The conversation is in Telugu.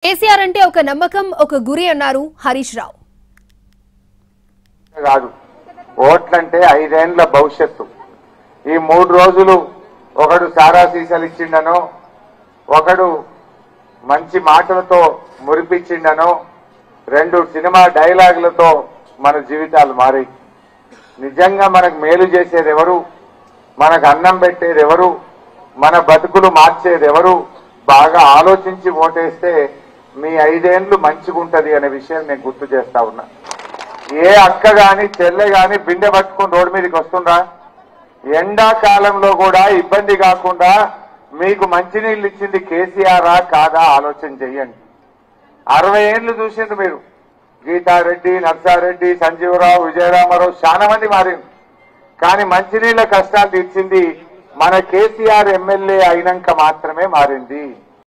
కేసీఆర్ అంటే ఒక నమ్మకం, ఒక గురి అన్నారు హరీష్ రావు. కాదు, ఓట్లంటే 5 ఏళ్ల భవిష్యత్తు. ఈ 3 రోజులు ఒకడు సారా సీసాలు ఇచ్చిండనో, ఒకడు మంచి మాటలతో మురిపించిండనో, 2 సినిమా డైలాగులతో మన జీవితాలు మారాయి. నిజంగా మనకు మేలు చేసేది ఎవరు, మనకు అన్నం పెట్టేది ఎవరు, మన బతుకులు మార్చేది ఎవరు, బాగా ఆలోచించి ఓటేస్తే మీ 5 ఏళ్లు మంచిగుంటది అనే విషయం నేను గుర్తు చేస్తా ఉన్నా. ఏ అక్క గాని చెల్లె గాని బిందె పట్టుకుని రోడ్డు మీదకి వస్తుందా? ఎండాకాలంలో కూడా ఇబ్బంది కాకుండా మీకు మంచినీళ్ళు ఇచ్చింది కేసీఆరా కాదా ఆలోచన చెయ్యండి. 60 ఏళ్లు చూసిండ్రు మీరు. గీతారెడ్డి, నర్సారెడ్డి, సంజీవరావు, విజయరామారావు చాలా మంది మారింది. కానీ మంచినీళ్ళ కష్టాలు తీర్చింది మన కేసీఆర్ ఎమ్మెల్యే అయినాక మాత్రమే మారింది.